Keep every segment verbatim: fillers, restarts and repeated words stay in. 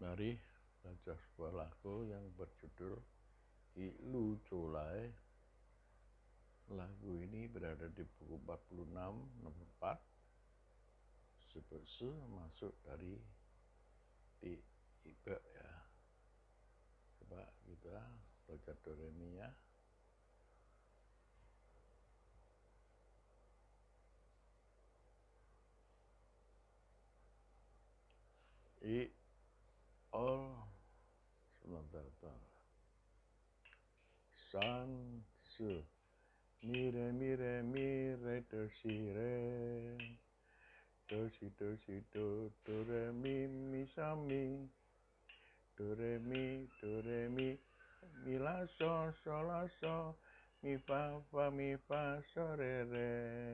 Mari baca sebuah lagu yang berjudul Ilu Colai. Lagu ini berada di buku empat puluh enam nomor empat. Sebese masuk dari di Ibe ya. Coba kita baca do re mi ya. I all sebentar. San se mi re mi re mi re do si re do si do si do do re mi mi sa mi do re mi do re mi mi la so so la so mi fa fa mi fa so re re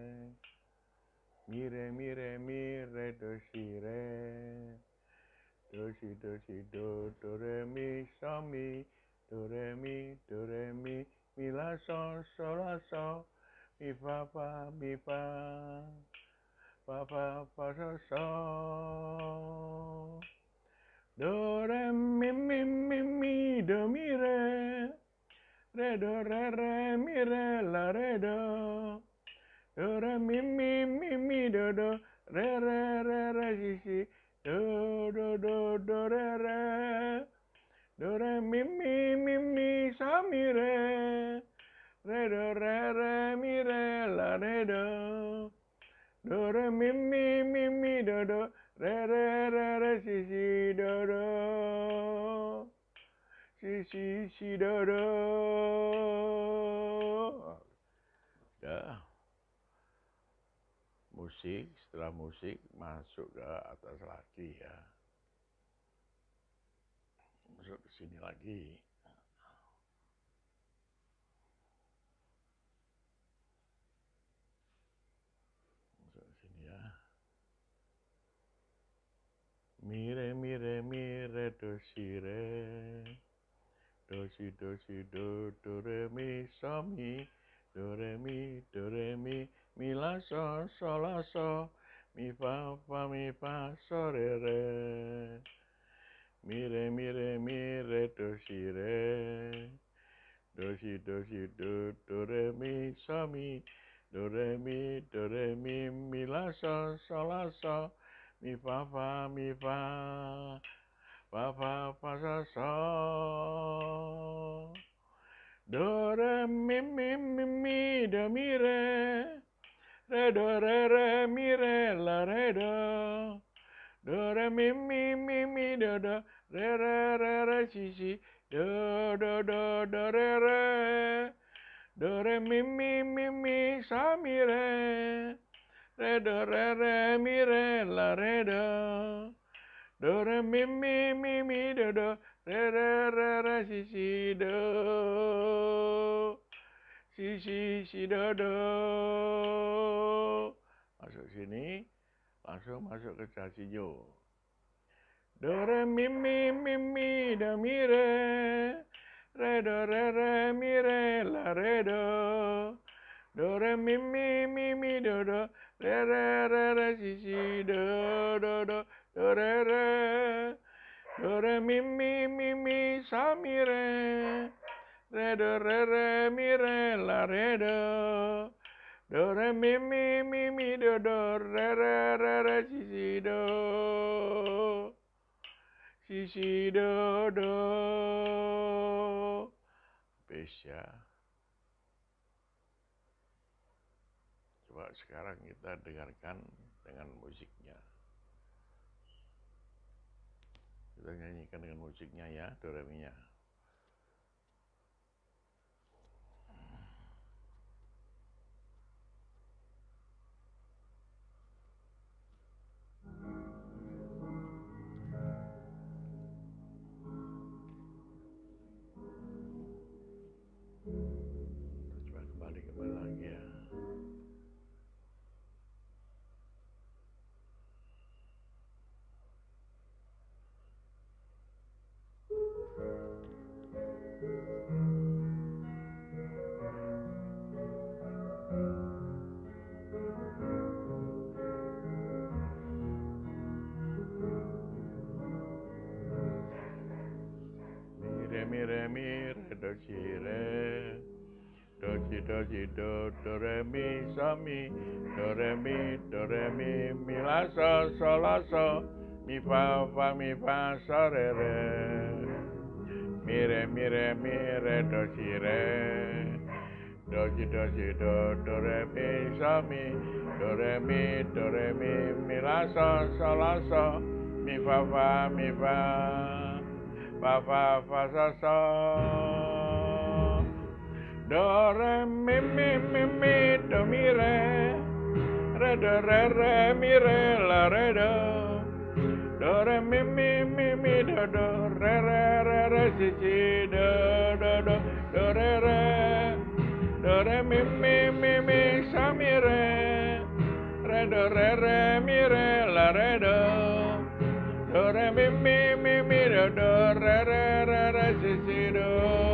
mi re mi re mi re do si re do si do si do do re mi sa mi do re mi do re mi mi la so so la so mi fa fa mi fa fa fa fa so so do re mi mi mi mi do mi re re do re re mi re la re do do re mi mi mi mi do do re re re re si si do do do do re re do re mi mi mi mi sa mi re re do re re mi re la re do do re mi mi mi mi do do re re re re si si do do si si si do do. Ya, musik, setelah musik masuk ke atas lagi ya, masuk ke sini lagi. Masuk ke sini ya. Mi re mi re mi re do si re do si do si do do re mi sa mi do re mi do re mi mi la so so la so mi fa fa mi fa so re re mi re mi re mi re do si re do si do si do do re mi sa mi do re mi do re mi mi la so so la so mi fa fa mi fa fa fa fa so so do re mi mi mi mi do mi re re do re re mi re la re do do re mi mi mi mi do do re re re re si si do do do do re re do re mi mi mi mi sa mi re re do re re mi re la re do do re mi mi mi mi do do re re re re si si do si si si do do. Masuk sini, langsung masuk ke Jasinyo. Do re mi mi mi mi do mi re re do re re mi re la re do do re mi mi mi mi do do re re re re si si do do do do re re do re mi mi mi mi sa mi re re do re re mi re la re do do re mi mi mi mi do do re re re re si si do si si do do. Habis ya. Coba sekarang kita dengarkan dengan musiknya. Kita nyanyikan dengan musiknya ya, do re mi nya. Coba kembali kembali lagi ya. mi re mi re do si re do si do si do do re mi so mi do re mi do re mi mi la so so la so mi fa fa mi fa so re re mi re mi re mi re do si re do si do si do do re mi so mi do re mi do re mi mi la so so la so mi fa fa mi fa fa fa fa so so do re mi mi mi mi do mi re re do re re mi re la re do do re mi mi mi mi do do re re re re si si do do do do re re do re mi mi mi mi sa mi re re do re re mi re la re do do re mi mi mi mi do do re re re re si si do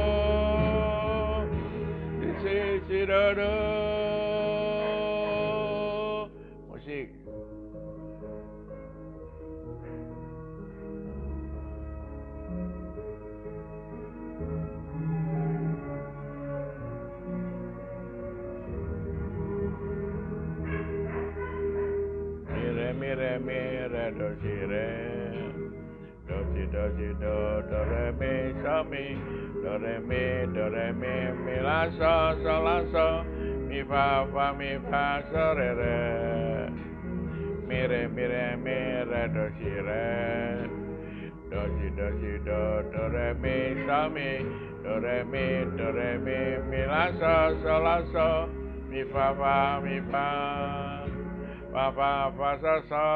si si si do do musik. Mi re mi re do si re do si do si do do re mi so mi do re mi do re mi mi la so so la so mi fa fa mi fa so re re mi re mi re mi re do si re do si do si do do re mi so mi do re mi do re mi mi la so so la so mi fa fa mi fa fa fa fa so so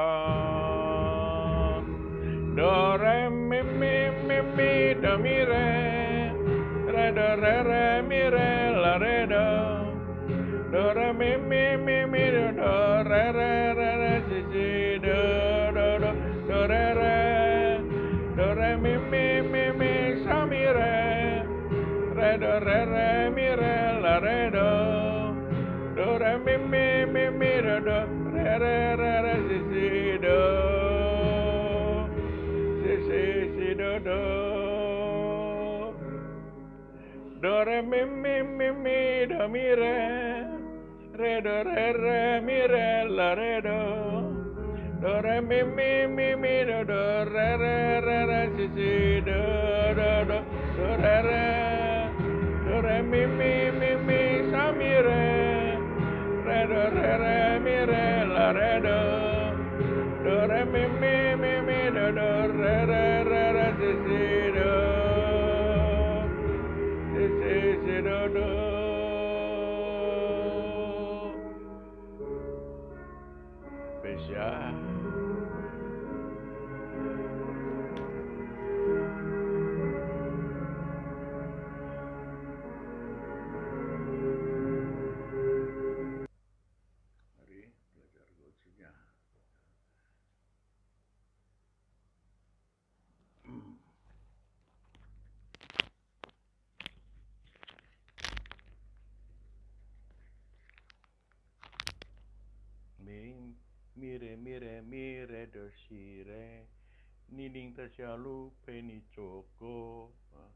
do re mi mi mi mi do mi re re do re re mi re la re do do re mi mi mi mi do do re re re re si si do do do do re re do re mi mi mi mi sa mi re re do re re mi re la re do do re mi mi mi mi do do re re re re si si do si si si do do do re mi mi mi mi do mi re re do re re mi re la re do do re mi mi mi mi do do re re re re si si do do do do re re do re mi mi mi mi sa mi re re do re re mi re la re do do re mi mi mi mi do do re re re re si si do si si si do do spesial. Mari belajar gojunya. Mi mi re mi re mi re do si re ni ning ta sia lu pe ni coko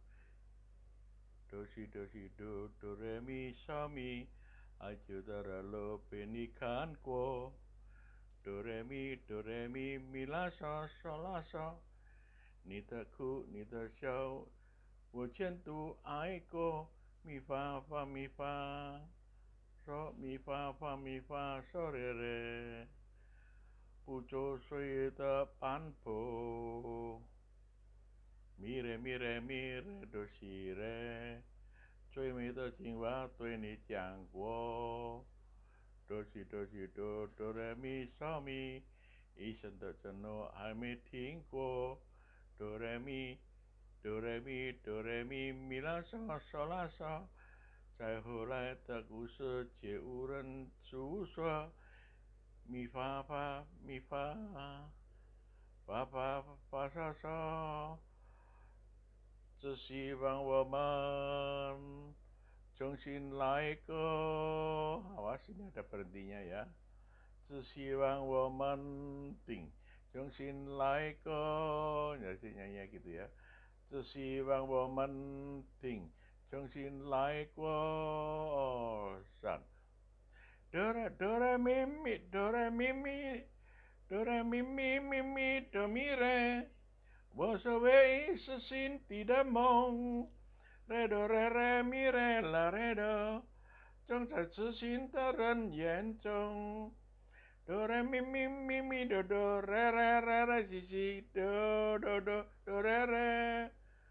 do si do si do do re mi sa mi a ju da ra lo pe ni kan ko do re mi do re mi mi la so so la so ni ta ku ni ta xiao wo qian tu ai ko mi fa fa mi fa so mi fa fa mi fa so re re不周岁的斑驳，mi re mi re mi re do si re，最美的情话对你讲过，do si do si do do re mi so mi，一生的承诺还没听过，do re mi do re mi do re mi mi la so so la so，再后来的故事却无人诉说。咪发发咪发发发发嗦嗦，只希望我们重新来过。Awas ini ada berhentinya ya. 只希望我们 ting 重新来过，jadi nyanyi gitu ya. 只希望我们听，重新来过山。哆来哆来咪咪哆来咪咪哆来咪咪咪咪哆咪来，我所唯一是心底的梦。来哆来来咪来啦来哆，总在痴心的人眼中。哆来咪咪咪咪哆哆，来来来来西西哆哆哆哆来来。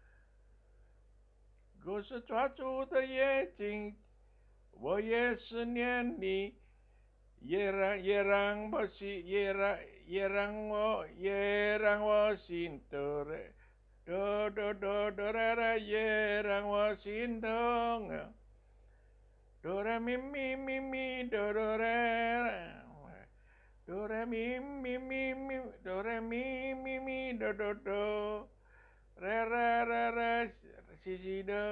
故事抓住的眼睛，我也思念你，也让也让我心也让也让我也让我心哆来哆哆哆哆来来，也让我心痛啊！哆来咪咪咪咪哆哆来来，哆来咪咪咪咪哆来咪咪咪哆哆哆，来来来来西西哆。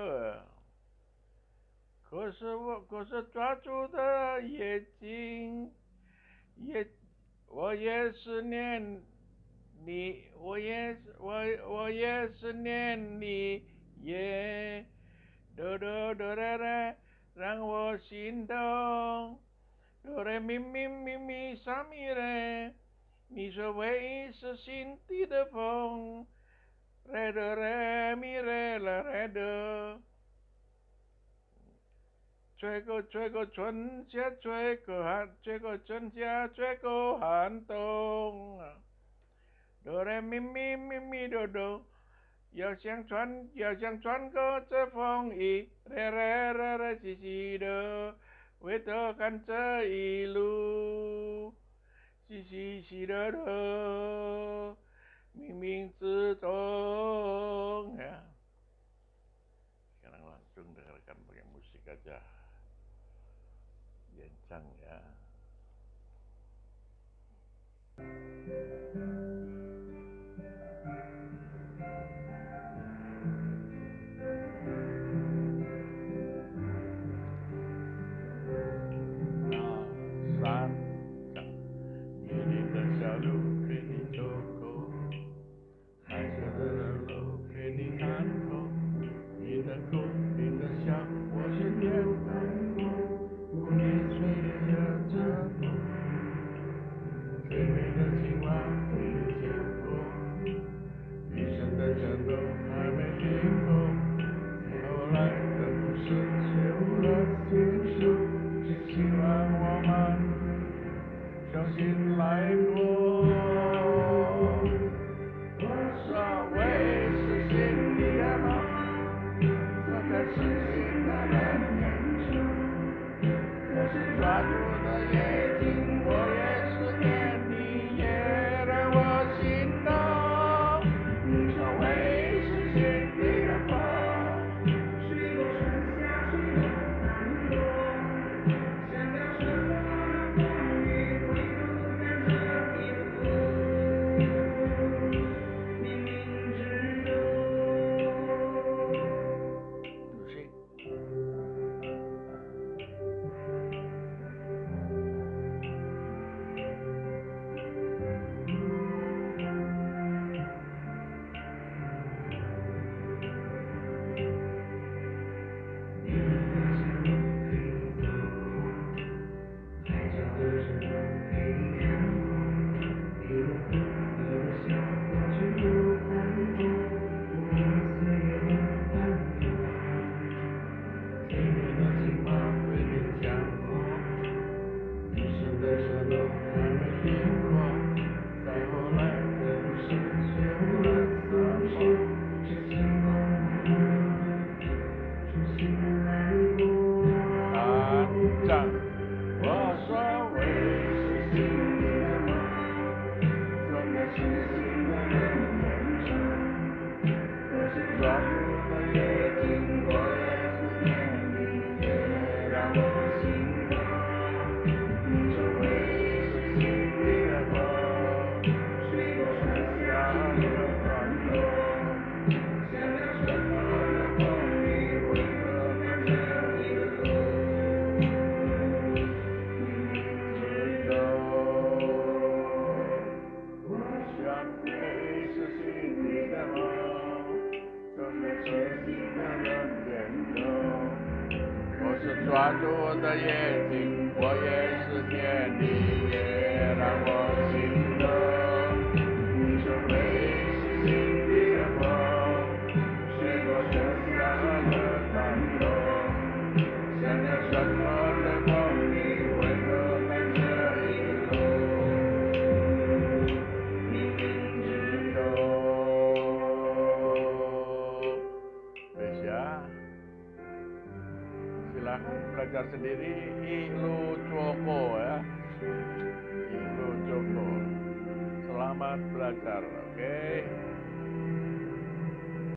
可是我，可是抓住的眼睛，也，我也思念你，我也是，我我也思念你，也，哆哆哆来来，让我心动，哆来咪咪咪咪嗦咪来，你说唯一是心底的风，来哆来咪来啦来哆。吹过吹过春夏，吹过寒，吹过春夏，吹过寒冬啊！哆来咪咪咪咪哆哆，要想穿要想穿过这风雨，来来来来西西哆，回头看这一路，西西西哆哆，冥冥之中ya. Sekarang langsung dengarkan pakai musik aja. Gencang ya. San Miri tersalu kini toko, hai selalu kini hanko, kita ku kita siap, 我是天空，不念岁月着风，最美的情话。 抓住我的眼睛，我也是念你，也让我心动。你说美是心底的梦，是我身上的感动。想要什么的梦，你为何在这一路？冥冥之中。Spesial. Silahkan belajar sendiri Ihlu Joko ya. Ihlu Joko. Selamat belajar, oke? Okay?